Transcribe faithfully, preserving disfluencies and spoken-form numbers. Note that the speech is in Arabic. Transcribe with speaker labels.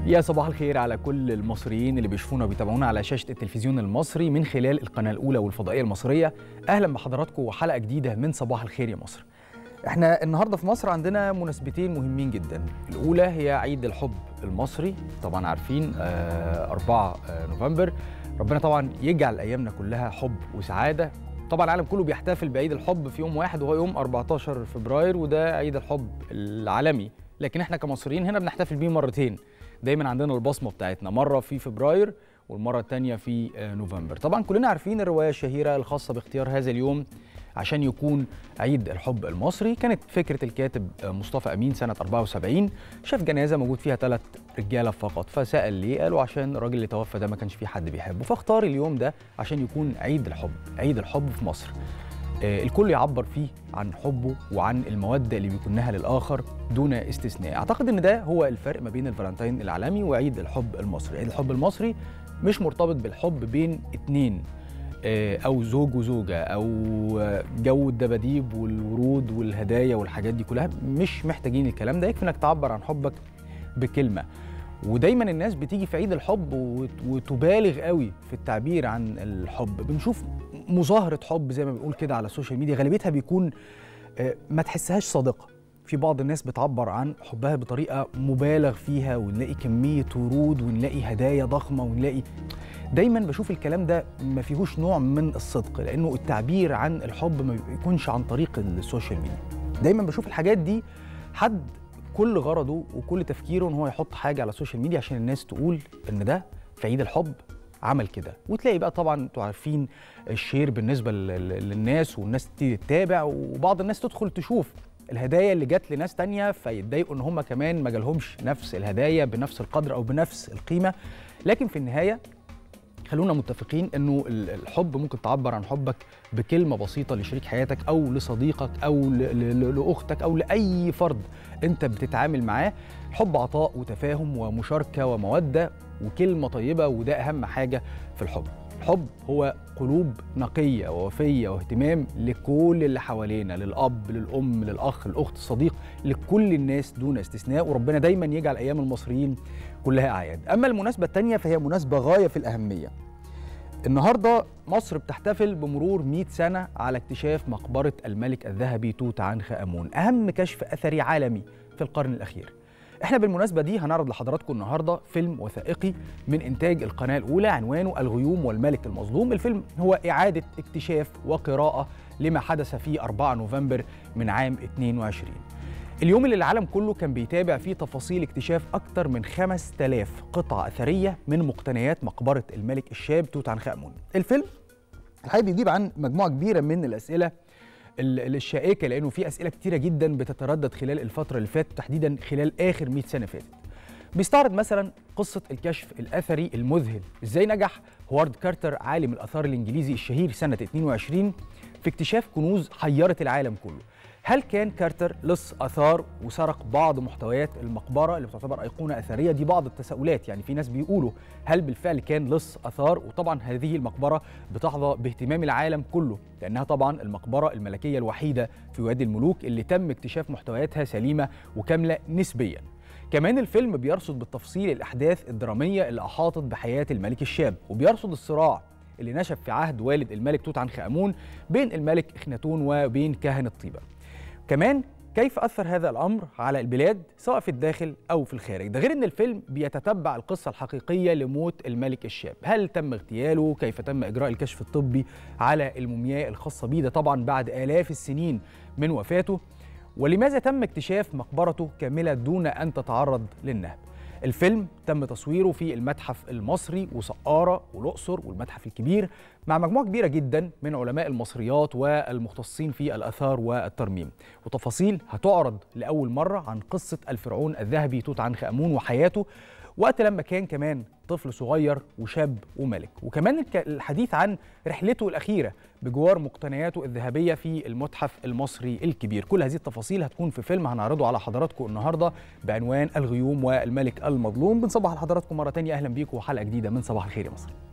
Speaker 1: يا صباح الخير على كل المصريين اللي بيشوفونا وبيتابعونا على شاشة التلفزيون المصري من خلال القناة الأولى والفضائية المصرية. أهلا بحضراتكم وحلقة جديدة من صباح الخير يا مصر. احنا النهاردة في مصر عندنا مناسبتين مهمين جدا. الأولى هي عيد الحب المصري، طبعا عارفين أربعة نوفمبر. ربنا طبعا يجعل أيامنا كلها حب وسعادة. طبعا العالم كله بيحتفل بعيد الحب في يوم واحد وهو يوم أربعتاشر فبراير، وده عيد الحب العالمي، لكن احنا كمصريين هنا بنحتفل بيه مرتين. دايما عندنا البصمه بتاعتنا، مره في فبراير والمره الثانيه في نوفمبر. طبعا كلنا عارفين الروايه الشهيره الخاصه باختيار هذا اليوم عشان يكون عيد الحب المصري. كانت فكره الكاتب مصطفى امين سنه أربعة وسبعين، شاف جنازه موجود فيها ثلاث رجاله فقط، فسال ليه؟ قالوا عشان الراجل اللي توفى ده ما كانش فيه حد بيحبه، فاختار اليوم ده عشان يكون عيد الحب، عيد الحب في مصر. الكل يعبر فيه عن حبه وعن المودة اللي بيكونها للآخر دون استثناء. أعتقد إن ده هو الفرق ما بين الفالنتين العالمي وعيد الحب المصري. عيد الحب المصري مش مرتبط بالحب بين اتنين أو زوج وزوجة أو جو الدباديب والورود والهدايا والحاجات دي كلها، مش محتاجين الكلام ده، يكفي إنك تعبر عن حبك بكلمة. ودايما الناس بتيجي في عيد الحب وتبالغ قوي في التعبير عن الحب. بنشوف مظاهرة حب زي ما بنقول كده على السوشيال ميديا، غالبيتها بيكون ما تحسهاش صادقة. في بعض الناس بتعبر عن حبها بطريقة مبالغ فيها، ونلاقي كمية ورود ونلاقي هدايا ضخمة ونلاقي، دايما بشوف الكلام ده ما فيهوش نوع من الصدق، لأنه التعبير عن الحب ما بيكونش عن طريق السوشيال ميديا. دايما بشوف الحاجات دي حد كل غرضه وكل تفكيره ان هو يحط حاجه على السوشيال ميديا عشان الناس تقول ان ده في عيد الحب عمل كده، وتلاقي بقى طبعا انتوا عارفين الشير بالنسبه للناس، والناس تبتدي تتابع، وبعض الناس تدخل تشوف الهدايا اللي جت لناس تانية فيتضايقوا ان هم كمان ما جالهمش نفس الهدايا بنفس القدر او بنفس القيمه. لكن في النهايه خلونا متفقين انه الحب ممكن تعبر عن حبك بكلمه بسيطه لشريك حياتك او لصديقك او لاختك او لاي فرد انت بتتعامل معاه. الحب عطاء وتفاهم ومشاركه وموده وكلمه طيبه، وده اهم حاجه في الحب. الحب هو قلوب نقيه ووفيه واهتمام لكل اللي حوالينا، للاب للام للاخ الاخت الصديق، لكل الناس دون استثناء. وربنا دايما يجعل ايام المصريين كلها اعياد. اما المناسبه الثانيه فهي مناسبه غايه في الاهميه. النهارده مصر بتحتفل بمرور مئة سنه على اكتشاف مقبره الملك الذهبي توت عنخ امون، اهم كشف اثري عالمي في القرن الاخير. احنا بالمناسبه دي هنعرض لحضراتكم النهارده فيلم وثائقي من انتاج القناه الاولى عنوانه الغيوم والملك المظلوم. الفيلم هو اعاده اكتشاف وقراءه لما حدث في أربعة نوفمبر من عام اثنين وعشرين. اليوم اللي العالم كله كان بيتابع فيه تفاصيل اكتشاف أكثر من خمسة آلاف قطعة أثرية من مقتنيات مقبرة الملك الشاب توت عنخ آمون. الفيلم الحقيقة بيجيب عن مجموعة كبيرة من الأسئلة الشائكة، لأنه في أسئلة كتيرة جدا بتتردد خلال الفترة اللي فاتت، تحديدا خلال آخر مئة سنة فاتت. بيستعرض مثلا قصة الكشف الأثري المذهل، إزاي نجح هوارد كارتر عالم الآثار الإنجليزي الشهير سنة اثنين وعشرين في اكتشاف كنوز حيرت العالم كله. هل كان كارتر لص آثار وسرق بعض محتويات المقبرة اللي بتعتبر أيقونة أثرية؟ دي بعض التساؤلات، يعني في ناس بيقولوا هل بالفعل كان لص آثار؟ وطبعا هذه المقبرة بتحظى باهتمام العالم كله، لأنها طبعا المقبرة الملكية الوحيدة في وادي الملوك اللي تم اكتشاف محتوياتها سليمة وكاملة نسبيا. كمان الفيلم بيرصد بالتفصيل الأحداث الدرامية اللي أحاطت بحياة الملك الشاب، وبيرصد الصراع اللي نشب في عهد والد الملك توت عنخ آمون بين الملك إخناتون وبين كاهنة طيبة. كمان كيف أثر هذا الأمر على البلاد سواء في الداخل أو في الخارج. ده غير أن الفيلم بيتتبع القصة الحقيقية لموت الملك الشاب. هل تم اغتياله؟ كيف تم إجراء الكشف الطبي على المومياء الخاصة بيه، ده طبعا بعد آلاف السنين من وفاته؟ ولماذا تم اكتشاف مقبرته كاملة دون أن تتعرض للنهب؟ الفيلم تم تصويره في المتحف المصري وسقارة والأقصر والمتحف الكبير مع مجموعة كبيرة جدا من علماء المصريات والمختصين في الآثار والترميم، وتفاصيل هتعرض لأول مرة عن قصة الفرعون الذهبي توت عنخ آمون وحياته وقت لما كان كمان طفل صغير وشاب وملك، وكمان الحديث عن رحلته الأخيرة بجوار مقتنياته الذهبية في المتحف المصري الكبير. كل هذه التفاصيل هتكون في فيلم هنعرضه على حضراتكم النهاردة بعنوان الغيوم والملك المظلوم. بنصبح على حضراتكم مرة تانية، أهلا بيكم وحلقة جديدة من صباح الخير يا مصر.